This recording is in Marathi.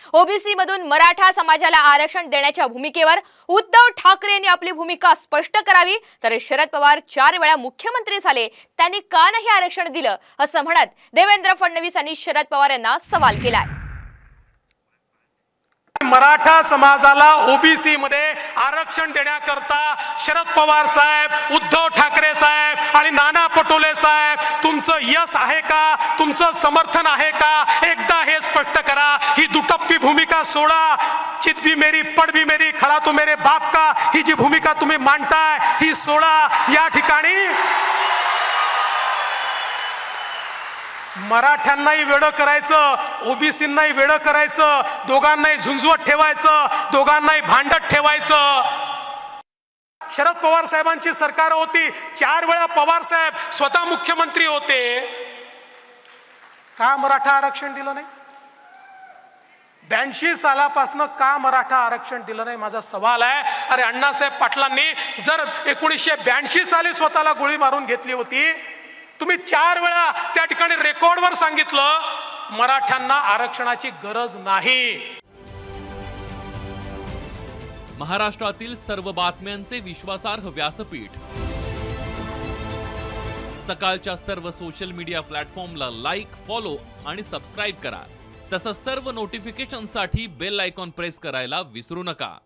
ओबीसी मधून मराठा समाजाला आरक्षण देण्याच्या भूमिकेवर उद्धव ठाकरे यांनी आपली भूमिका स्पष्ट करावी, तर शरद पवार 4 वेळा मुख्यमंत्री झाले, त्यांनी का नाही आरक्षण दिलं असं म्हणत देवेंद्र फडणवीस यांनी शरद पवार यांना सवाल केलाय। मराठा समाजाला ओबीसी मध्ये आरक्षण देण्याकरता शरद पवार साहेब, उद्धव ठाकरे साहेब आणि नाना पटोले साहेब तुमचं यश आहे का, तुमचं समर्थन आहे का, एकदा हे स्पष्ट करा। ही दुटप्पी भूमिका सोडा, चित भी मेरी पड भी मेरी खड़ा तो मेरे बाप का, ही जी भूमिका तुम्ही मांडताय ही सोडा। या ठिकाणी मराठ्यांनाही वेडं करायचं, ओबीसींनाही वेडं करायचं, दोघांनाही झुंजवत ठेवायचं, दोघांनाही भांडत ठेवायचं। शरद पवार साहेबांची सरकार होती, 4 वेळा पवार साहेब स्वतः मुख्यमंत्री होते, का मराठा आरक्षण दिलं नाही? 82 सालापासून का मराठा आरक्षण दिलं नाही माझा सवाल आहे। अरे अण्णासाहेब पाटलांनी जर 1982 साली स्वतःला गोळी मारून घेतली होती, तुम्ही 4 वेळा त्या ठिकाणी रेकॉर्डवर सांगितलं मराठ्यांना आरक्षणाची गरज नाही। महाराष्ट्रातील सर्व बातम्यांचे विश्वासार्ह व्यासपीठ, सकाळच्या सर्व सोशल मीडिया प्लॅटफॉर्मला लाईक, फॉलो आणि सबस्क्राईब करा। तसंच सर्व नोटिफिकेशनसाठी बेल आयकॉन प्रेस करायला विसरू नका।